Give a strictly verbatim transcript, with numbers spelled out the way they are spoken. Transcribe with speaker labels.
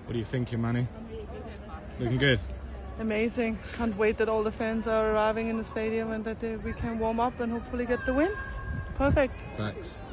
Speaker 1: What are you thinking, Manny? Looking good?
Speaker 2: Amazing. Can't wait that all the fans are arriving in the stadium and that uh, we can warm up and hopefully get the win. Perfect.
Speaker 1: Thanks.